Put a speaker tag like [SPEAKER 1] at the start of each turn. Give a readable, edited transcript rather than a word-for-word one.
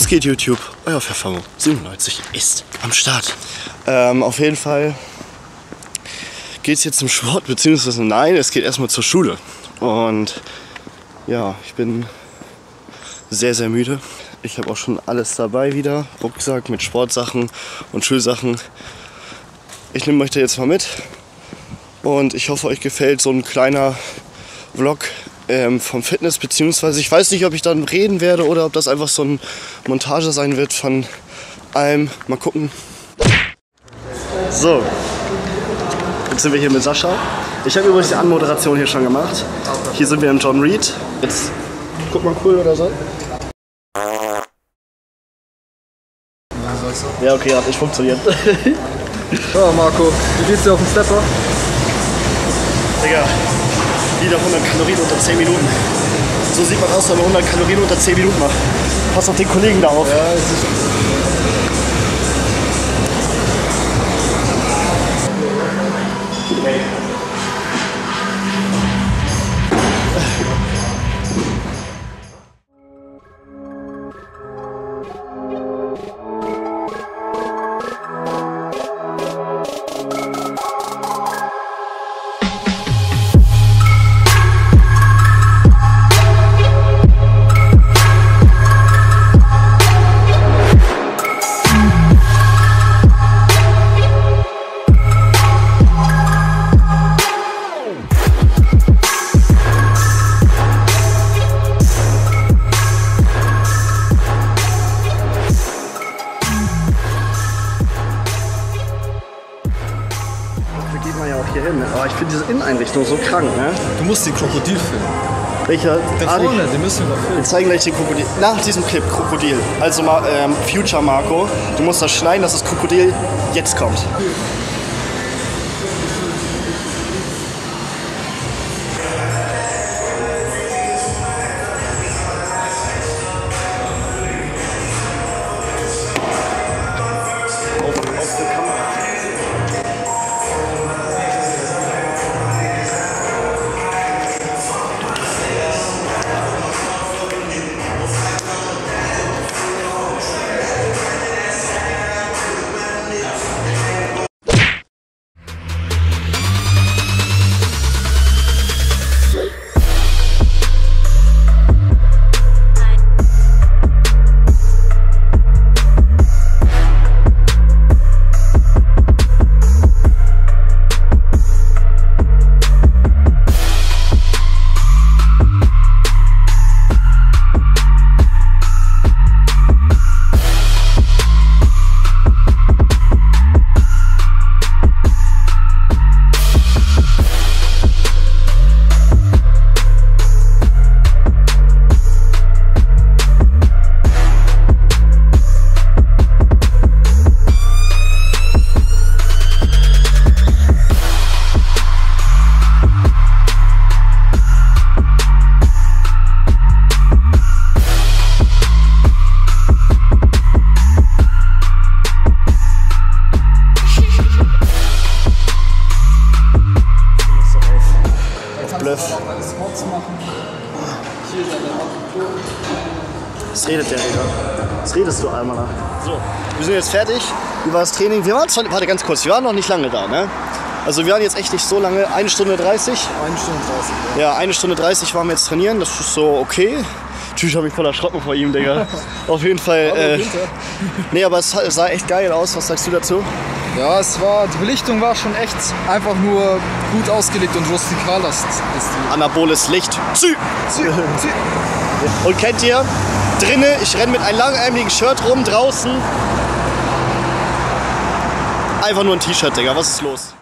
[SPEAKER 1] geht YouTube? Euer Pfeffermo 97 ist am Start. Auf jeden Fall geht es jetzt zum Sport, beziehungsweise nein, es geht erstmal zur Schule. Und ja, ich bin sehr, sehr müde. Ich habe auch schon alles dabei wieder. Rucksack mit Sportsachen und Schulsachen. Ich nehme euch da jetzt mal mit. Und ich hoffe, euch gefällt so ein kleiner Vlog vom Fitness, beziehungsweise ich weiß nicht, ob ich dann reden werde oder ob das einfach so eine Montage sein wird von allem. Mal gucken. So, jetzt sind wir hier mit Sascha. Ich habe übrigens die Anmoderation hier schon gemacht. Hier sind wir im John Reed. Jetzt guck mal, cool oder so. Ja, okay, hat nicht funktioniert.
[SPEAKER 2] Ja, Marco, wie geht's dir auf den Stepper?
[SPEAKER 1] Digga, wieder 100 Kalorien unter 10 Minuten. So sieht man aus, wenn man 100 Kalorien unter 10 Minuten macht. Pass auf den Kollegen da auf.
[SPEAKER 2] Ja, es ist
[SPEAKER 1] hier hin. Aber ich finde diese Inneneinrichtung so krank, ne?
[SPEAKER 2] Du musst den Krokodil filmen.
[SPEAKER 1] Welcher?
[SPEAKER 2] Da vorne, den müssen wir noch filmen.
[SPEAKER 1] Wir zeigen gleich den Krokodil. Nach diesem Clip Krokodil. Also Future Marco, du musst das schneiden, dass das Krokodil jetzt kommt. Was redet der, Digga? Was redest du einmal nach? So, wir sind jetzt fertig. Wie war das Training? Wir waren zwar, warte ganz kurz, wir waren noch nicht lange da, ne? Also wir waren jetzt echt nicht so lange, 1 Stunde 30.
[SPEAKER 2] 1 Stunde 30.
[SPEAKER 1] Ja, 1 Stunde 30 waren wir jetzt trainieren, das ist so okay. Natürlich habe ich voll erschrocken vor ihm, Digga. Auf jeden Fall. Nee, aber es sah echt geil aus. Was sagst du dazu?
[SPEAKER 2] Ja, die Belichtung war schon echt einfach nur gut ausgelegt und rustikal. Das ist die
[SPEAKER 1] Anaboles Licht. Und kennt ihr, drinnen, ich renne mit einem langärmeligen Shirt rum, draußen. Einfach nur ein T-Shirt, Digga. Was ist los?